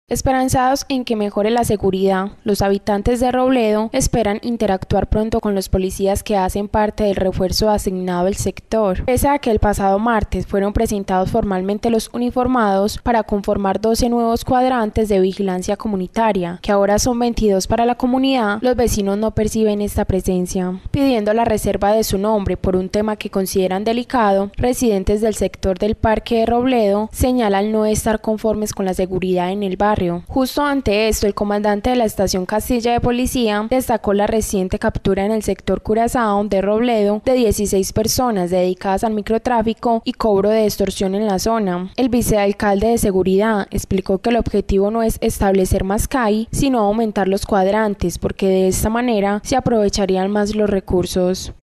Esperanzados en que mejore la seguridad, los habitantes de Robledo esperan interactuar pronto con los policías que hacen parte del refuerzo asignado al sector. Pese a que el pasado martes fueron presentados formalmente los uniformados para conformar 12 nuevos cuadrantes de vigilancia comunitaria, que ahora son 22 para la comunidad, los vecinos no perciben esta presencia. Pidiendo la reserva de su nombre por un tema que consideran delicado, residentes del sector del Parque de Robledo señalan no estar conformes con la seguridad en el barrio. Justo ante esto, el comandante de la estación Castilla de Policía destacó la reciente captura en el sector Curazao de Robledo de 16 personas dedicadas al microtráfico y cobro de extorsión en la zona. El vicealcalde de Seguridad explicó que el objetivo no es establecer más CAI, sino aumentar los cuadrantes, porque de esta manera se aprovecharían más los recursos.